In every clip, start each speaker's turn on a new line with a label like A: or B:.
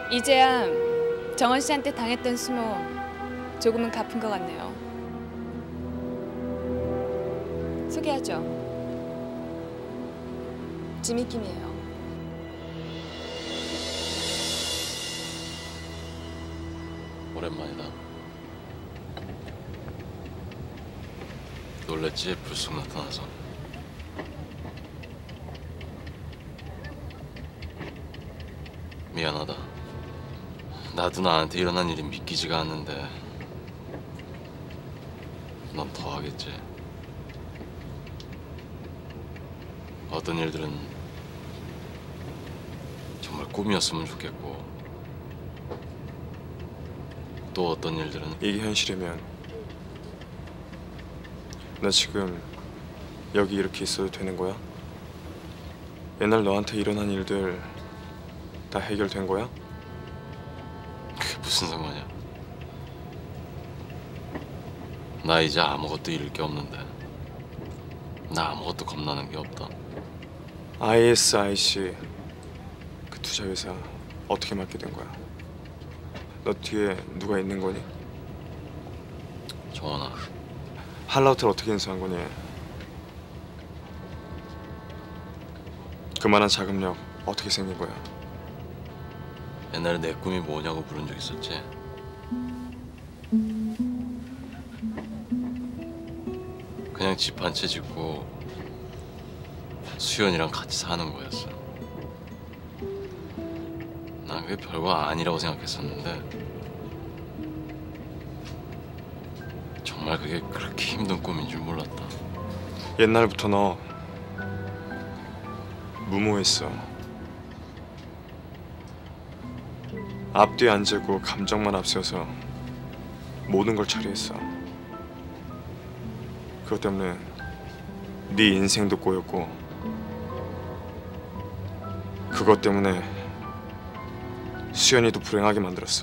A: 이제야 정원 씨한테 당했던 수모 조금은 갚은 것 같네요. 소개하죠. 지미킴이에요.
B: 오랜만이다. 놀랬지? 불쑥 나타나서. 미안하다. 나도 나한테 일어난 일이 믿기지가 않는데 넌 더 하겠지. 어떤 일들은 정말 꿈이었으면 좋겠고 또 어떤 일들은
C: 이게 현실이면 나 지금 여기 이렇게 있어도 되는 거야? 옛날 너한테 일어난 일들 다 해결된 거야?
B: 그게 무슨 상관이야. 나 이제 아무것도 잃을 게 없는데 나 아무것도 겁나는 게 없다.
C: ISIC 그 투자 회사 어떻게 맡게 된 거야? 너 뒤에 누가 있는 거니?
B: 정원아,
C: 할라우트를 어떻게 인수한 거니? 그만한 자금력 어떻게 생긴 거야?
B: 옛날에 내 꿈이 뭐냐고 물은 적 있었지? 그냥 집 한 채 짓고 수연이랑 같이 사는 거였어. 난 그게 별거 아니라고 생각했었는데 정말 그게 그렇게 힘든 꿈인 줄 몰랐다.
C: 옛날부터 너 무모했어. 앞뒤 안 재고 감정만 앞세워서 모든 걸 처리했어. 그것 때문에 네 인생도 꼬였고 그것 때문에 수연이도 불행하게 만들었어.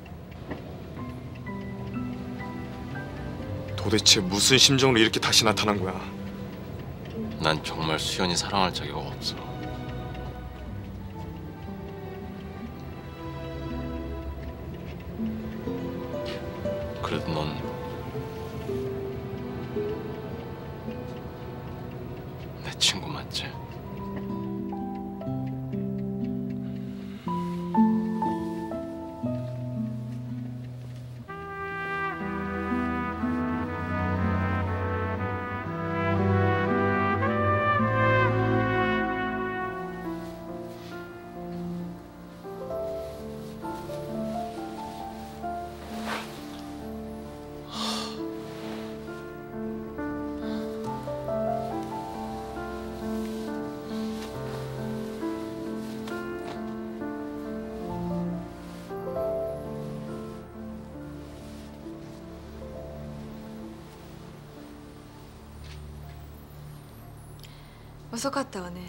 C: 도대체 무슨 심정으로 이렇게 다시 나타난 거야?
B: 난 정말 수연이 사랑할 자격 없어. 그래도 넌 내 친구 맞지?
A: 遅かったわね。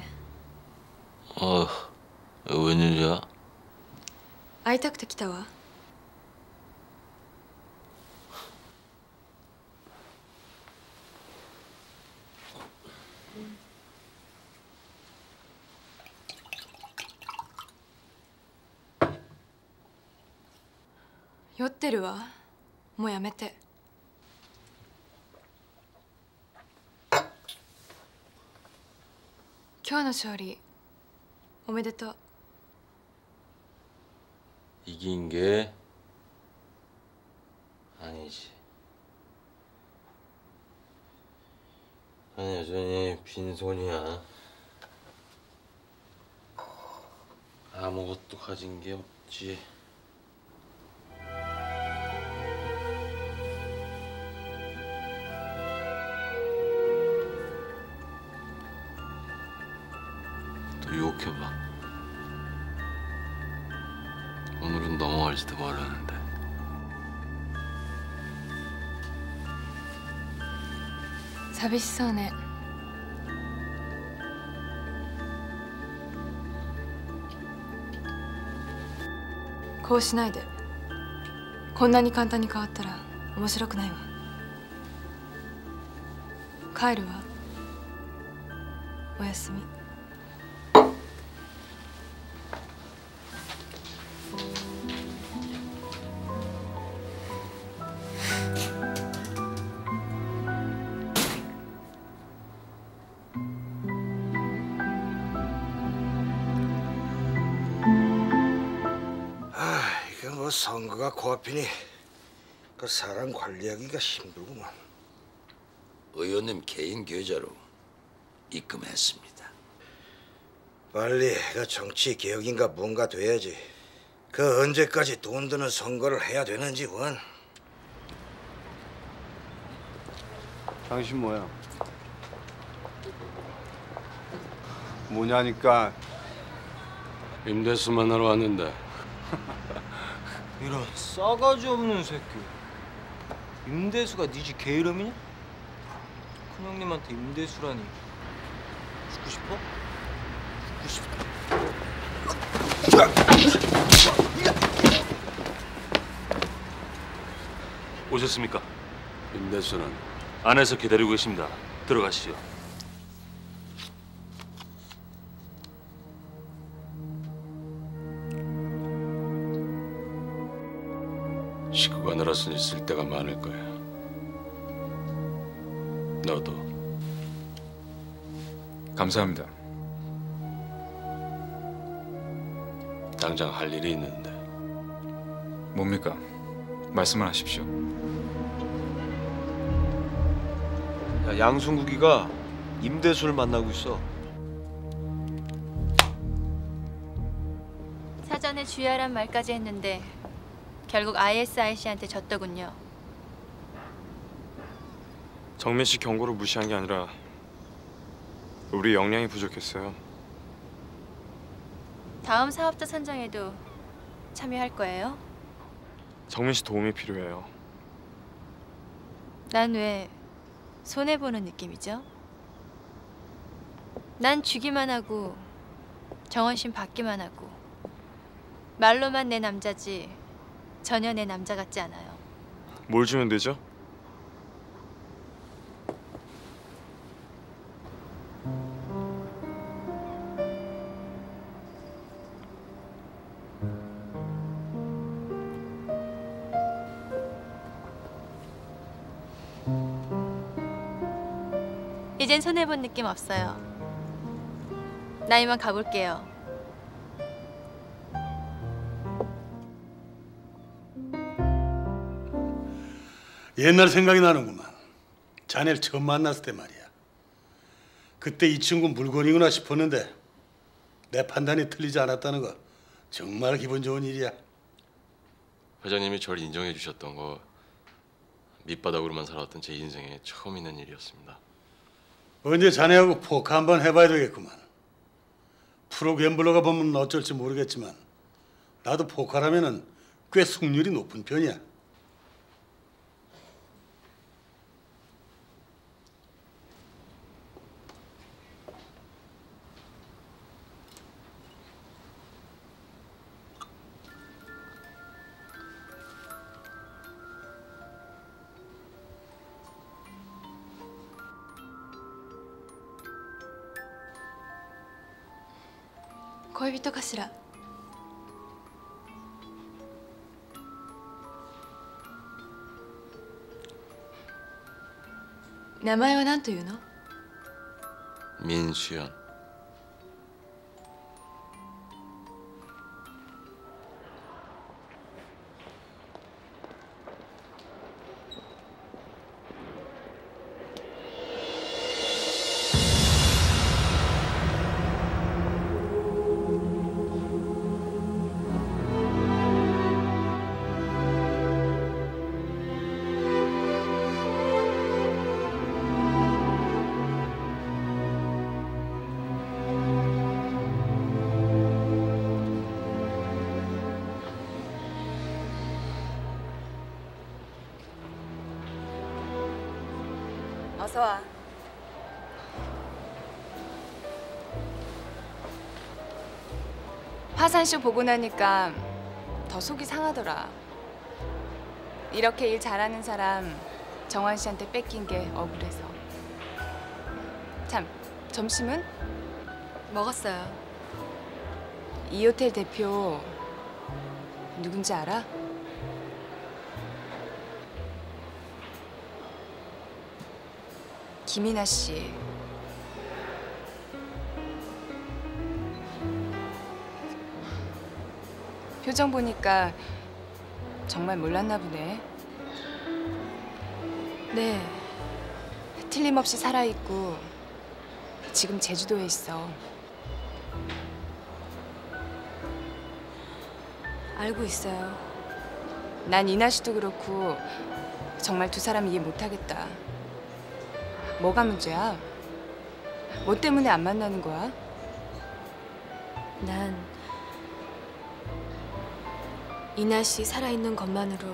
B: 웬일이야?
A: 会いたくて来たわ。酔ってるわ。もうやめて。今日の勝利おめでとう。
B: 이긴 게 아니지. 난 여전히 빈손이야. 아무것도 가진 게 없지. 또 유혹해봐. 오늘은 넘어갈지도 모르는데.
A: 寂しそうね。こうしないで。こんなに簡単に変わったら面白くないわ。帰るわ。おやすみ。
D: 그 선거가 코앞이니 그 사람 관리하기가 힘들구만.
E: 의원님 개인 계좌로 입금했습니다.
D: 빨리 그 정치 개혁인가 뭔가 돼야지. 그 언제까지 돈 드는 선거를 해야 되는지 원.
F: 당신 뭐야? 뭐냐니까.
B: 임대수 만나러 왔는데.
G: 이런 싸가지 없는 새끼. 임대수가 네 집 개 이름이냐? 큰형님한테 임대수라니. 죽고 싶어? 죽고 싶어.
H: 오셨습니까?
B: 임대수는
H: 안에서 기다리고 계십니다. 들어가시죠.
B: 식구가 늘었으니 쓸 데가 많을 거야. 너도.
I: 감사합니다.
B: 당장 할 일이 있는데.
I: 뭡니까? 말씀을 하십시오.
G: 야, 양순국이가 임대수를 만나고 있어.
J: 사전에 주의하란 말까지 했는데 결국 ISIC한테 졌더군요.
C: 정민 씨 경고를 무시한 게 아니라 우리 역량이 부족했어요.
J: 다음 사업자 선정에도 참여할 거예요?
C: 정민 씨 도움이 필요해요.
J: 난 왜 손해보는 느낌이죠? 난 주기만 하고 정원신 받기만 하고 말로만 내 남자지 전혀 내 남자 같지 않아요.
C: 뭘 주면 되죠?
J: 이젠 손해본 느낌 없어요. 나 이만 가볼게요.
K: 옛날 생각이 나는구만. 자네를 처음 만났을 때 말이야. 그때 이 친구 물건이구나 싶었는데 내 판단이 틀리지 않았다는 거 정말 기분 좋은 일이야.
B: 회장님이 저를 인정해 주셨던 거 밑바닥으로만 살아왔던 제 인생에 처음 있는 일이었습니다.
K: 언제 자네하고 포크 한번 해봐야 되겠구만. 프로 갬블러가 보면 어쩔지 모르겠지만 나도 포커라면은 꽤 승률이 높은 편이야.
A: 恋人かしら。名前は何というの？
B: 민수연.
A: 어서 와. 화산쇼 보고 나니까 더 속이 상하더라. 이렇게 일 잘하는 사람 정환 씨한테 뺏긴 게 억울해서. 참, 점심은? 먹었어요. 이 호텔 대표 누군지 알아? 김이나 씨. 표정 보니까 정말 몰랐나 보네. 네, 틀림없이 살아있고 지금 제주도에 있어. 알고 있어요. 난 이나 씨도 그렇고 정말 두 사람 이해 못하겠다. 뭐가 문제야? 뭐 때문에 안 만나는 거야?
J: 난 이나 씨 살아있는 것만으로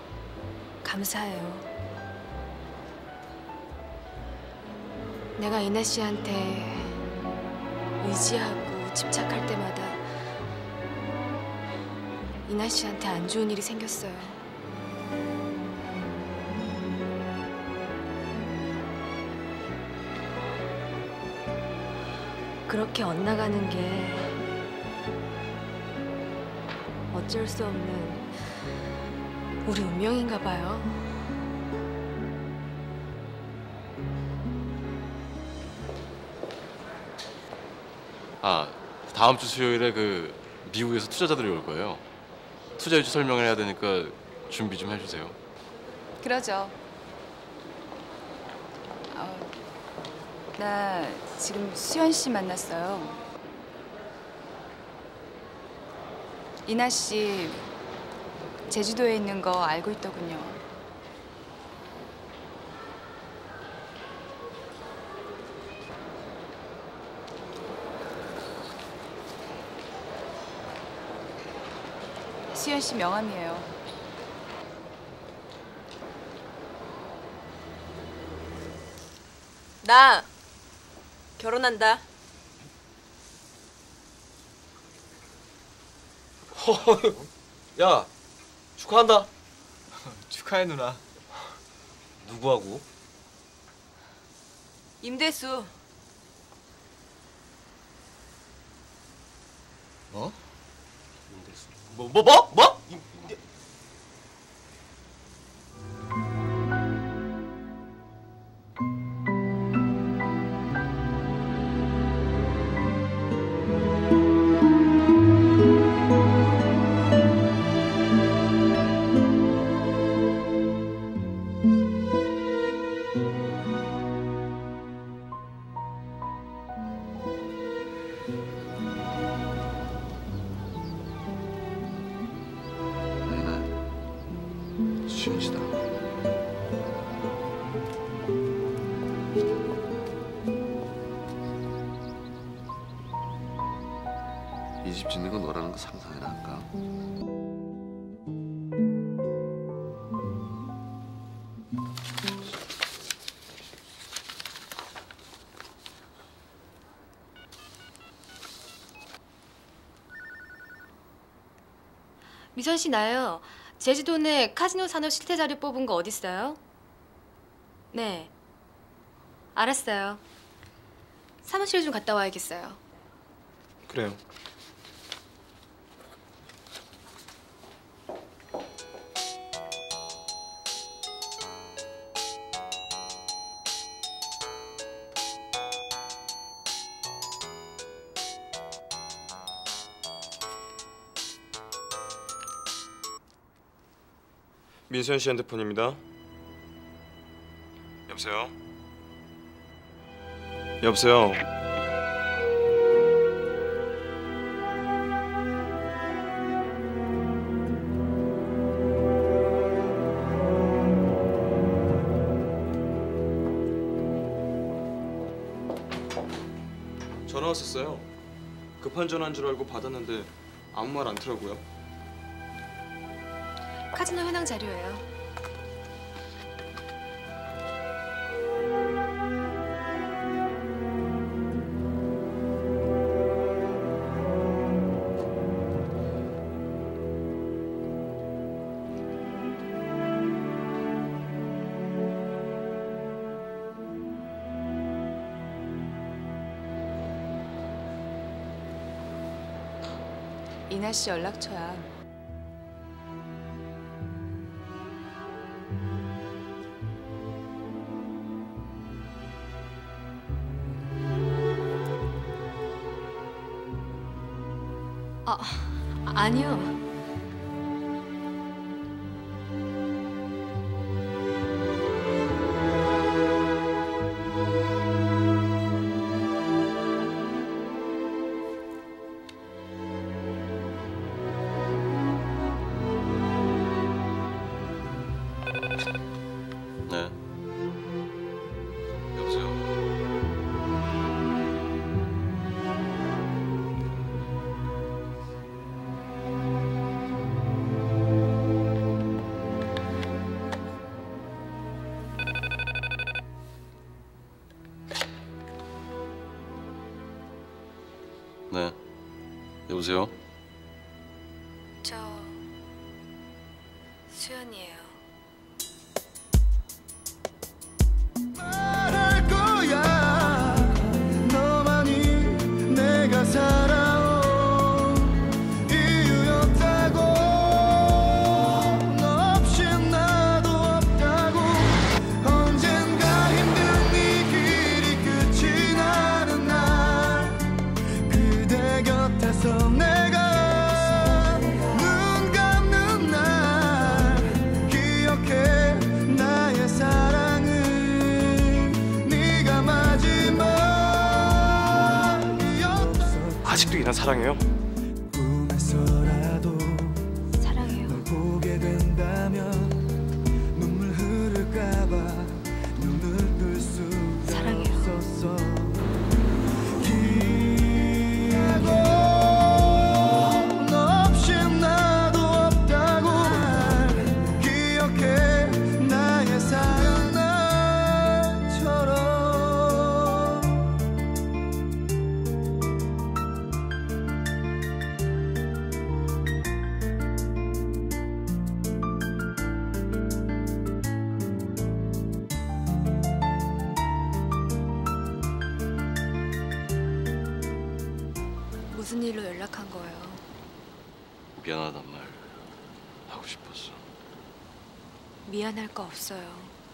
J: 감사해요. 내가 이나 씨한테 의지하고 집착할 때마다 이나 씨한테 안 좋은 일이 생겼어요. 그렇게 엇나가는 게 어쩔 수 없는 우리 운명인가 봐요.
B: 아, 다음 주 수요일에 그 미국에서 투자자들이 올 거예요. 투자 유치 설명을 해야 되니까 준비 좀 해주세요.
A: 그러죠. 나 지금 수현 씨 만났어요. 이나 씨 제주도에 있는 거 알고 있더군요. 수현 씨 명함이에요.
L: 나 결혼한다.
G: 야, 축하한다. 축하해 누나. 누구하고?
L: 임대수.
G: 뭐? 뭐?
E: 수현씨다. 이 집 짓는 거 너라는 거 상상해라 할까?
J: 미선 씨 나요. 제주도 내 카지노 산업 실태 자료 뽑은 거 어디 있어요? 네. 알았어요. 사무실 좀 갔다 와야겠어요.
C: 그래요. 민수현 씨 핸드폰입니다. 여보세요? 여보세요? 전화 왔었어요. 급한 전화인 줄 알고 받았는데 아무 말 않더라고요.
J: 카지노 현황 자료예요.
A: 이나 씨 연락처야.
J: 아니요.
B: 네. 여보세요?
J: 저 수연이에요.
M: 말할 거야 너만이 내가 살아온 이유였다고 너 없이 나도 없다고 언젠가 힘든 이 길이 끝이 나는 날 그대 곁에서 내가 눈 감는 날 기억해 나의 사랑을 네가 마지막이었다
C: 아직도 이나 사랑해요?
M: 꿈에서라도
J: 사랑해요.
M: 널 보게 된다면 눈물 흐를까봐 눈을 뜰 수가
J: 사랑해요.
M: 없었어 기하고 너 없이 나도 없다고 기억해 나의 사랑 나처럼
J: 무슨 일로 연락한 거예요?
B: 미안하단 말 하고 싶었어.
J: 미안할 거 없어요.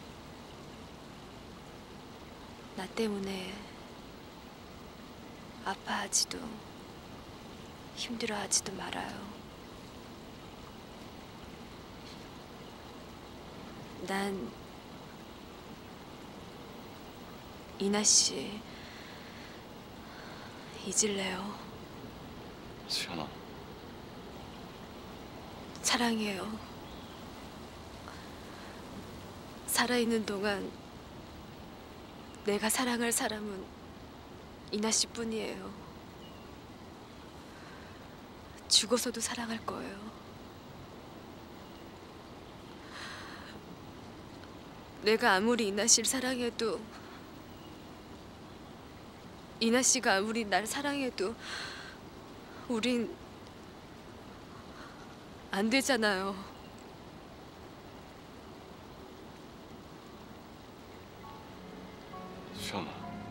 J: 나 때문에 아파하지도 힘들어하지도 말아요. 난 이나 씨 잊을래요.
B: 수연아.
J: 사랑해요. 살아있는 동안 내가 사랑할 사람은 이나 씨뿐이에요. 죽어서도 사랑할 거예요. 내가 아무리 이나 씨를 사랑해도 이나 씨가 아무리 날 사랑해도 우린 안 되잖아요.
B: 수연아.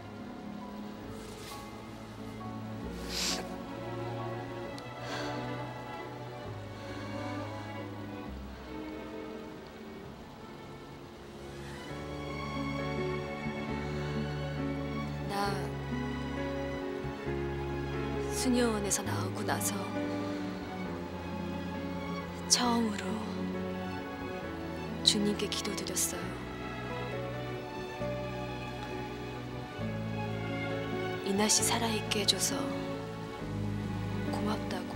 J: 나 수녀원에서 나오고 나서 처음으로 주님께 기도드렸어요. 이나 씨 살아있게 해줘서 고맙다고.